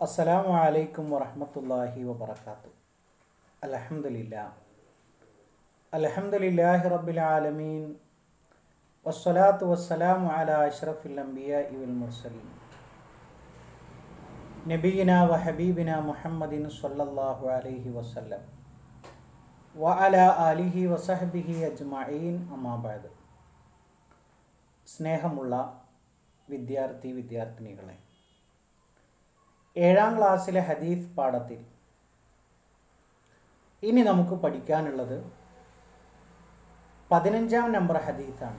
അസ്സലാമു അലൈക്കും വറഹ്മത്തുള്ളാഹി വബറകാതുഹു. അൽഹംദുലില്ലാഹി റബ്ബിൽ ആലമീൻ വസ്സലാത്തു വസ്സലാമു അലാ അഷ്റഫിൽ അംബിയാഇ വൽ മുർസലീൻ നബിയിനാ വ ഹബീബിനാ മുഹമ്മദിൻ സ്വല്ലല്ലാഹു അലൈഹി വസല്ലം വ അലാ ആലിഹി വസഹ്ബിഹി അജ്മഈൻ. അമ്മാ ബഅദ്. സ്നേഹമുള്ള വിദ്യാർത്ഥിനികളെ, 7ാം ക്ലാസ്സിലെ ഹദീസ് പാഠത്തിൽ ഇനി നമുക്ക് പഠിക്കാനുള്ളത് 15ാം നമ്പർ ഹദീസാണ്.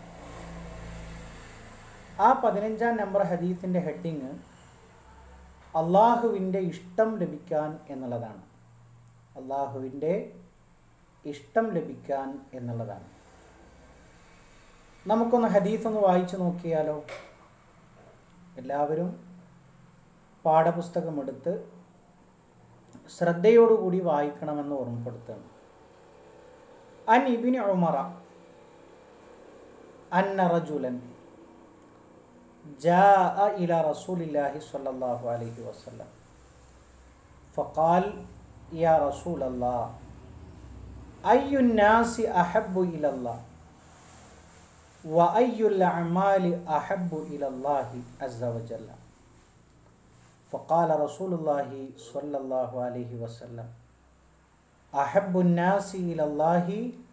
ആ 15ാം നമ്പർ ഹദീസിൻ്റെ ഹെഡിങ് അള്ളാഹുവിൻ്റെ ഇഷ്ടം ലഭിക്കാൻ എന്നുള്ളതാണ്. അള്ളാഹുവിൻ്റെ ഇഷ്ടം ലഭിക്കാൻ എന്നുള്ളതാണ്. നമുക്കൊന്ന് ഹദീസ് ഒന്ന് വായിച്ചു നോക്കിയാലോ? എല്ലാവരും പാഠപുസ്തകമെടുത്ത് ശ്രദ്ധയോടുകൂടി വായിക്കണമെന്ന് ഓർമ്മപ്പെടുത്തുന്നു. അൻ ഇബ്നു ഉമറ അന്ന റജുലൻ ജാഅ ഇലാ റസൂലില്ലാഹി സ്വല്ലല്ലാഹു അലൈഹി വസല്ലം ഫഖാൽ യാ റസൂലല്ലാഹ് അയ്യുൻ നാസി അഹബ്ബു ഇലല്ലാഹ് വ അയ്യുൽ അഅമാലി അഹബ്ബു ഇലല്ലാഹി അസ്സ വജല്ല. فقال رسول الله صلى الله عليه وسلم أحب الناس إلى الله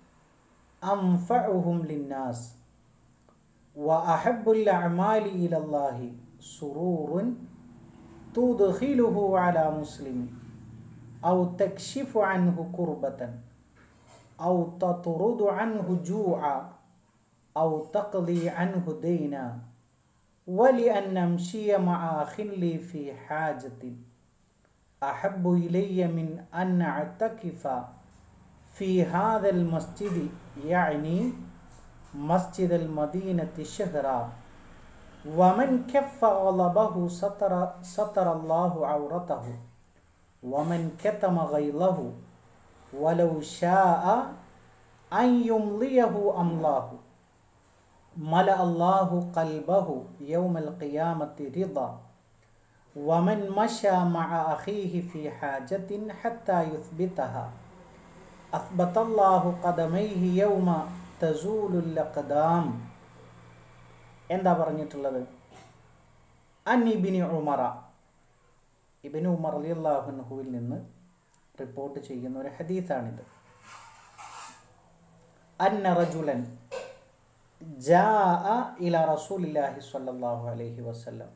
أنفعهم للناس وأحب الأعمال إلى الله سرور تدخله على مسلم أو تكشف عنه كربة أو تطرد عنه جوعا أو تقضي عنه دينا ولأن نمشي مع أخ لي في حاجة أحب إلي من أن أعتكف في هذا المسجد يعني مسجد المدينة شهرا ومن كف غضبه ستر الله عورته ومن كتم غيظه ولو شاء أن يمضيه أمضاه ملأ الله قلبه يوم القيامة رضا ومن مشى مع أخيه في حاجة حتى يثبتها أثبت الله قدميه يوم تزول الأقدام. എന്താ പറഞ്ഞിട്ടുള്ളത്? അൻ ഇബ്നു ഉമറ, ഇബ്നു ഉമർ റളിയല്ലാഹു അൻഹുവിൽ നിന്ന് റിപ്പോർട്ട് ചെയ്യുന്ന ഒരു ഹദീസാണിത്. അന്ന റജുലൻ ജാഅ ഇലാ റസൂലില്ലാഹി സ്വല്ലല്ലാഹു അലൈഹി വസല്ലം,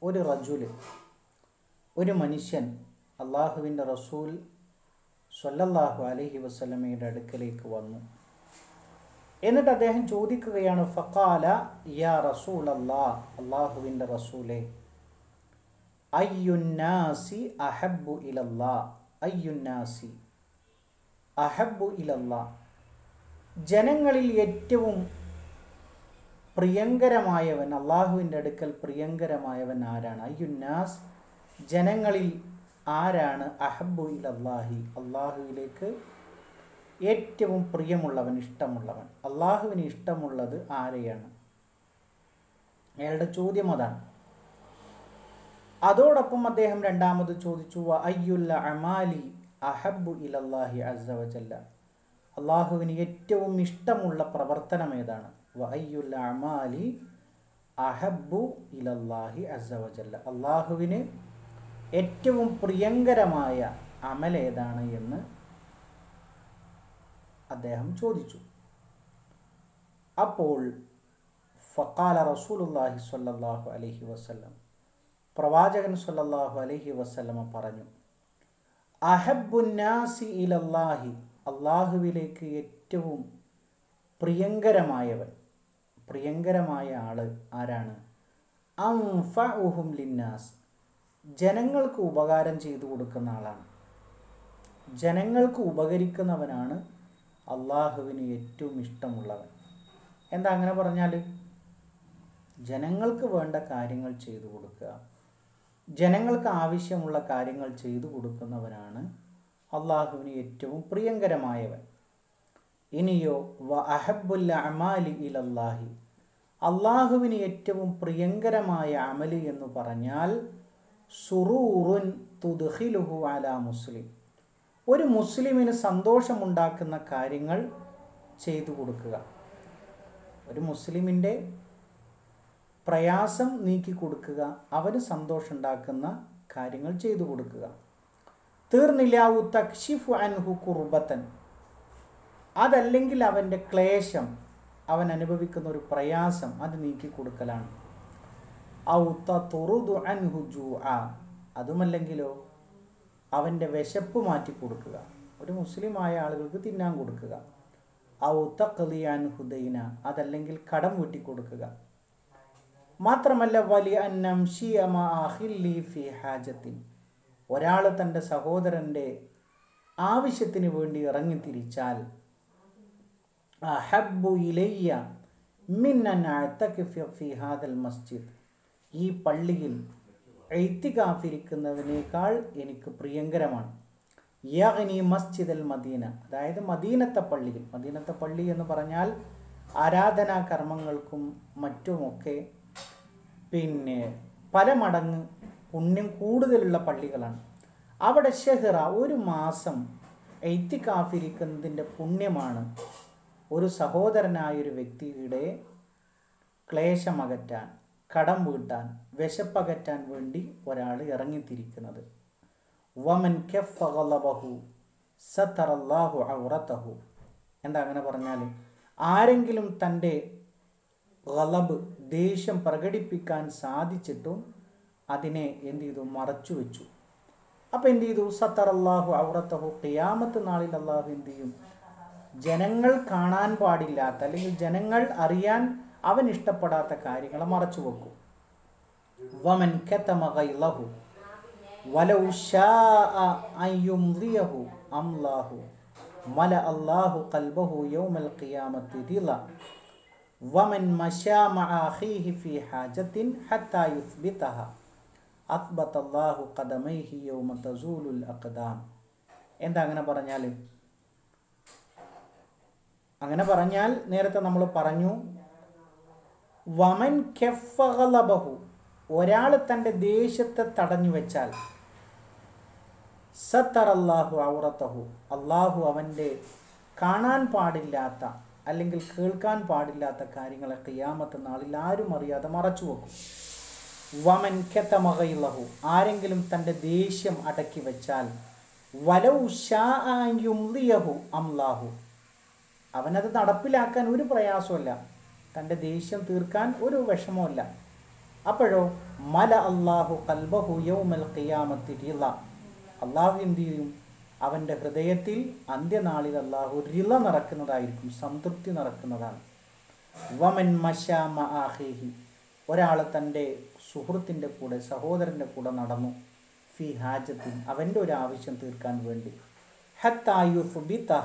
ഒരു മനുഷ്യൻ അള്ളാഹുവിൻ്റെ റസൂൽ സ്വല്ലല്ലാഹു അലൈഹി വസല്ലമയുടെ അടുക്കലേക്ക് വന്നു. എന്നിട്ട് അദ്ദേഹം ചോദിക്കുകയാണ്, ഫഖാല യാ റസൂലല്ലാഹ്, അള്ളാഹുവിൻ്റെ റസൂലേ, അയ്യുന്നാസി അഹബ്ബു ഇലല്ലാഹ്, അയ്യുന്നാസി അഹബ്ബു ഇലല്ലാഹ്, ജനങ്ങളിൽ ഏറ്റവും പ്രിയങ്കരമായവൻ, അള്ളാഹുവിൻ്റെ അടുക്കൽ പ്രിയങ്കരമായവൻ ആരാണ്? അയ്യുന്നാസ്, ജനങ്ങളിൽ ആരാണ്? അഹബ്ബു ഇലല്ലാഹി, അള്ളാഹുവിലേക്ക് ഏറ്റവും പ്രിയമുള്ളവൻ, ഇഷ്ടമുള്ളവൻ. അള്ളാഹുവിന് ഇഷ്ടമുള്ളത് ആരെയാണ്? അയാളുടെ ചോദ്യം അതാണ്. അതോടൊപ്പം അദ്ദേഹം രണ്ടാമത് ചോദിച്ചു, വ അയ്യുൽ അമാലി അഹബ്ബു ഇലല്ലാഹി അസ്സ വജല്ല, അള്ളാഹുവിന് ഏറ്റവും ഇഷ്ടമുള്ള പ്രവർത്തനം ഏതാണ്? വ അയ്യുൽ അമാലി അഹബ്ബു ഇലല്ലാഹി അസ്സ വജല്ല, അള്ളാഹുവിന് ഏറ്റവും പ്രിയങ്കരമായ അമൽ ഏതാണ് എന്ന് അദ്ദേഹം ചോദിച്ചു. അപ്പോൾ ഫഖാല റസൂലുള്ളാഹി സ്വല്ലല്ലാഹു അലൈഹി വസല്ലം, പ്രവാചകൻ സ്വല്ലല്ലാഹു അലൈഹി വസല്ലമ പറഞ്ഞു, അഹബ്ബുന്നാസി ഇലല്ലാഹി, അള്ളാഹുവിലേക്ക് ഏറ്റവും പ്രിയങ്കരമായവൻ, പ്രിയങ്കരമായ ആള് ആരാണ്? അൻഫഉഹും ലിന്നാസ്, ജനങ്ങൾക്ക് ഉപകാരം ചെയ്തു കൊടുക്കുന്ന ആളാണ്. ജനങ്ങൾക്ക് ഉപകരിക്കുന്നവനാണ് അള്ളാഹുവിന് ഏറ്റവും ഇഷ്ടമുള്ളവൻ. എന്താ അങ്ങനെ പറഞ്ഞാൽ? ജനങ്ങൾക്ക് വേണ്ട കാര്യങ്ങൾ ചെയ്തു കൊടുക്കുക, ജനങ്ങൾക്ക് ആവശ്യമുള്ള കാര്യങ്ങൾ ചെയ്തു കൊടുക്കുന്നവനാണ് അള്ളാഹുവിന് ഏറ്റവും പ്രിയങ്കരമായവൻ. ഇനിയോ വ അഹബ്ബുൽ അമാലി ഇലല്ലാഹി, അള്ളാഹുവിന് ഏറ്റവും പ്രിയങ്കരമായ അമല് എന്ന് പറഞ്ഞാൽ സുറൂറുൻ തുദ്ഖിലുഹു അലാ മുസ്ലിം. ഒരു മുസ്ലിമിന് സന്തോഷമുണ്ടാക്കുന്ന കാര്യങ്ങൾ ചെയ്തു കൊടുക്കുക. ഒരു മുസ്ലിമിൻ്റെ പ്രയാസം നീക്കി കൊടുക്കുക, അവന് സന്തോഷം ഉണ്ടാക്കുന്ന കാര്യങ്ങൾ ചെയ്തു കൊടുക്കുക. തീർന്നില്ല, തക്ഷിഫു അൻഹു കുർബത്തൻ, അതല്ലെങ്കിൽ അവൻ്റെ ക്ലേശം, അവൻ അനുഭവിക്കുന്ന ഒരു പ്രയാസം അത് നീക്കി കൊടുക്കലാണ്. ഔ തതുറുദു അൻഹു ജൂഅ, അതുമല്ലെങ്കിലോ അവൻ്റെ വിശപ്പ് മാറ്റി കൊടുക്കുക, ഒരു മുസ്ലിമായ ആളുകൾക്ക് തിന്നാൻ കൊടുക്കുക. ഔ തഖ്ലി അൻഹു ദൈന, അതല്ലെങ്കിൽ കടം വീട്ടി കൊടുക്കുക. മാത്രമല്ല വലി അന്നംശിയ മഅഖില്ലി ഫി ഹാജത്തിൻ, ഒരാൾ തൻ്റെ സഹോദരൻ്റെ ആവശ്യത്തിന് വേണ്ടി ഇറങ്ങിത്തിരിച്ചാൽ അഹബ്ബു ഇലയ്യ മിൻ അൻ അഅ്തകിഫ ഫി ഹാദൽ മസ്ജിദ്, ഈ പള്ളിയിൽ ഇഅ്തികാഫിരിക്കുന്നതിനേക്കാൾ എനിക്ക് പ്രിയങ്കരമാണ്. യഗ്നി മസ്ജിദൽ മദീന, അതായത് മദീനത്തെ പള്ളിയിൽ. മദീനത്തെ പള്ളി എന്ന് പറഞ്ഞാൽ ആരാധനാ കർമ്മങ്ങൾക്കും മറ്റുമൊക്കെ പല മടങ്ങ് പുണ്യം കൂടുതലുള്ള പള്ളികളാണ്. അവിടെ ഷെഹ്റ, ഒരു മാസം ഇഅ്തികാഫിരിക്കുന്നതിൻ്റെ പുണ്യമാണ് ഒരു സഹോദരനായൊരു വ്യക്തിയുടെ ക്ലേശമകറ്റാൻ, കടം വീട്ടാൻ, വിശപ്പകറ്റാൻ വേണ്ടി ഒരാൾ ഇറങ്ങിത്തിരിക്കുന്നത്. വമൻ കഫ ഗളബഹു സതറല്ലാഹു ഔറതഹു, എന്താ അങ്ങനെ പറഞ്ഞാൽ, ആരെങ്കിലും തൻ്റെ ഗളബ്, ദേഷ്യം പ്രകടിപ്പിക്കാൻ സാധിച്ചിട്ടും അതിനെ എന്ത് ചെയ്തു, മറച്ചു വെച്ചു. അപ്പം എന്ത് ചെയ്തു, സതറല്ലാഹു ഔറതഹു, ഖിയാമത്ത് നാളിൽ അള്ളാഹു എന്ത് ചെയ്യും, ജനങ്ങൾ കാണാൻ പാടില്ലാത്ത അല്ലെങ്കിൽ ജനങ്ങൾ അറിയാൻ അവൻ ഇഷ്ടപ്പെടാത്ത കാര്യങ്ങളെ മറച്ചു വെക്കും. വമൻ കതമ ഗൈലഹു വലൗ ശാഅ അൻ യുംദിയഹു അംലാഹു മല അല്ലാഹു ഖൽബഹു യൗമൽ ഖിയാമത്തി റിള വമൻ മശാ മഅ അഖീഹി ഫി ഹാജത്തിൻ ഹത്താ യുസ്ബിതഹ അത്ബതല്ലാഹു ഖദമൈഹി യൗമ തസൂലുൽ അഖ്ദാം. എന്താ അങ്ങനെ പറഞ്ഞാൽ നേരത്തെ നമ്മൾ പറഞ്ഞു, വമൻ കഫ ഗളബഹു, ഒരാൾ തൻ്റെ ദേഷ്യത്തെ തടഞ്ഞു വെച്ചാൽ, സതറല്ലാഹു ഔറതഹു, അള്ളാഹു അവൻ്റെ കാണാൻ പാടില്ലാത്ത അല്ലെങ്കിൽ കേൾക്കാൻ പാടില്ലാത്ത കാര്യങ്ങളെ ഖിയാമത്ത് നാളിൽ ആരും അറിയാതെ മറച്ചു വെക്കും. വമൻ കതമ ഗൈലഹു, ആരെങ്കിലും തൻ്റെ ദേഷ്യം അടക്കി വെച്ചാൽ, വലൗ ശാഅ അൻ യുംദിയഹു അംലാഹു, അവനത് നടപ്പിലാക്കാൻ ഒരു പ്രയാസമല്ല, തൻ്റെ ദേഷ്യം തീർക്കാൻ ഒരു വിഷമമല്ല. അപ്പോഴോ മല അല്ലാഹു ഖൽബഹു യൗമൽ ഖിയാമത്തി റിള, അള്ളാഹു എന്ത് ചെയ്യും, അവൻ്റെ ഹൃദയത്തിൽ അന്ത്യനാളിൽ അള്ളാഹു റിള നടക്കുന്നതായിരിക്കും, സംതൃപ്തി നടക്കുന്നതാണ്. വമൻ മശാ മഅ അഖീഹി, ഒരാൾ തൻ്റെ സുഹൃത്തിൻ്റെ കൂടെ, സഹോദരൻ്റെ കൂടെ നടന്നു, ഫി ഹാജത്തിൻ, അവൻ്റെ ഒരു ആവശ്യം തീർക്കാൻ വേണ്ടി, ഹത്താ യുസ്ബിതഹ,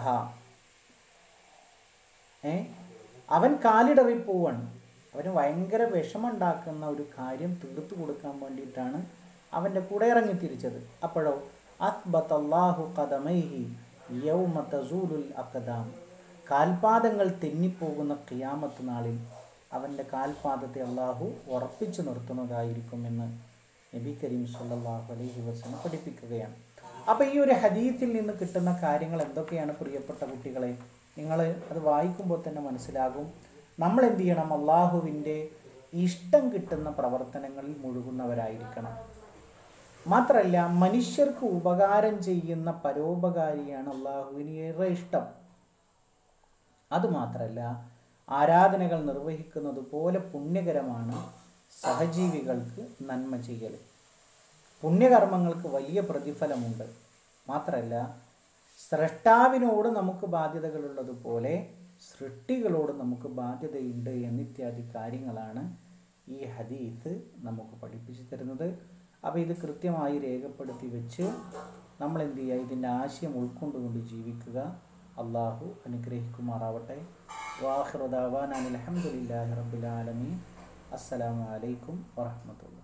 അവൻ കാലിടറിപ്പോവാണ്, അവന് ഭയങ്കര വിഷമുണ്ടാക്കുന്ന ഒരു കാര്യം തീർത്തു കൊടുക്കാൻ വേണ്ടിയിട്ടാണ് അവൻ്റെ കൂടെ ഇറങ്ങിത്തിരിച്ചത്. അപ്പോഴോ അത്ബതല്ലാഹു ഖദമൈഹി യൗമ തസൂലുൽ അഖ്ദാം, കാൽപാദങ്ങൾ തെന്നിപ്പോകുന്ന ഖിയാമത്ത് നാളിൽ അവൻ്റെ കാൽപാദത്തെ അള്ളാഹു ഉറപ്പിച്ചു നിർത്തുന്നതായിരിക്കുമെന്ന് നബി കരീം സല്ലല്ലാഹു അലൈഹി വസല്ലം പഠിപ്പിക്കുകയാണ്. അപ്പോൾ ഈ ഒരു ഹദീസിൽ നിന്ന് കിട്ടുന്ന കാര്യങ്ങൾ എന്തൊക്കെയാണ് പ്രിയപ്പെട്ട കുട്ടികളെ? നിങ്ങൾ അത് വായിക്കുമ്പോൾ തന്നെ മനസ്സിലാകും. നമ്മൾ എന്ത് ചെയ്യണം? അള്ളാഹുവിൻ്റെ ഇഷ്ടം കിട്ടുന്ന പ്രവർത്തനങ്ങളിൽ മുഴുകുന്നവരായിരിക്കണം. മാത്രമല്ല, മനുഷ്യർക്ക് ഉപകാരം ചെയ്യുന്ന പരോപകാരിയാണ് അള്ളാഹുവിന് ഏറെ ഇഷ്ടം. അതുമാത്രമല്ല, ആരാധനകൾ നിർവഹിക്കുന്നത് പോലെ പുണ്യകരമാണ് സഹജീവികൾക്ക് നന്മ ചെയ്യൽ. പുണ്യകർമ്മങ്ങൾക്ക് വലിയ പ്രതിഫലമുണ്ട്. മാത്രമല്ല, സ്രഷ്ടാവിനോട് നമുക്ക് ബാധ്യതകളുള്ളതുപോലെ സൃഷ്ടികളോട് നമുക്ക് ബാധ്യതയുണ്ട് എന്നിത്യാദി കാര്യങ്ങളാണ് ഈ ഹദീസ് നമുക്ക് പഠിപ്പിച്ചു തരുന്നത്. അപ്പോൾ ഇത് കൃത്യമായി രേഖപ്പെടുത്തി വെച്ച് നമ്മൾ എന്ത് ചെയ്യുക? ഇതിൻ്റെ ആശയം ഉൾക്കൊണ്ടുകൊണ്ട് ജീവിക്കുക. അള്ളാഹു അനുഗ്രഹിക്കുമാറാവട്ടെ. വാഖിറു ദഅവാനാ അൽഹംദുലില്ലാഹി റബ്ബിൽ ആലമീൻ. അസ്സലാമു അലൈക്കും വറഹ്മത്തുള്ളാഹി.